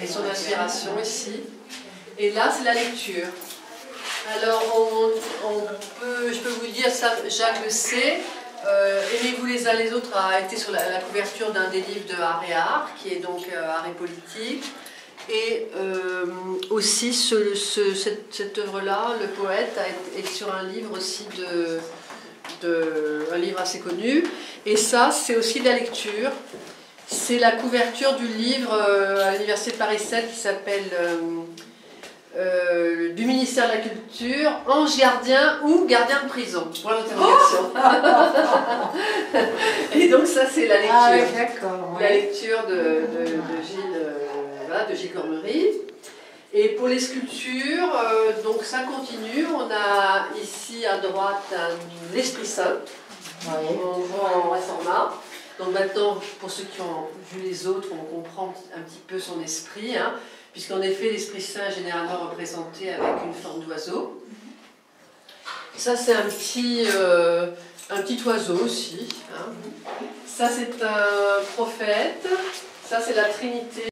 et son inspiration ici. Et là, c'est la lecture. Alors, je peux vous dire, ça, Jacques le sait, Aimez-vous les uns les autres a été sur la couverture d'un des livres de Art et Art, qui est donc Art et politique. Et aussi, cette œuvre-là, le poète, est sur un livre aussi un livre assez connu. Et ça, c'est aussi de la lecture. C'est la couverture du livre à l'Université de Paris 7 qui s'appelle du ministère de la Culture, Ange gardien ou gardien de prison. Voilà l'interrogation. Et donc ça, c'est la lecture. Ah, oui, d'accord. La lecture de Gilles Cormery. Et pour les sculptures, donc ça continue. On a ici à droite l'Esprit Saint. Oui. On voit en vrai format. Donc maintenant, pour ceux qui ont vu les autres, on comprend un petit peu son esprit, hein, puisqu'en effet, l'Esprit Saint est généralement représenté avec une forme d'oiseau. Ça, c'est un petit oiseau aussi. Hein. Ça, c'est un prophète. Ça, c'est la Trinité.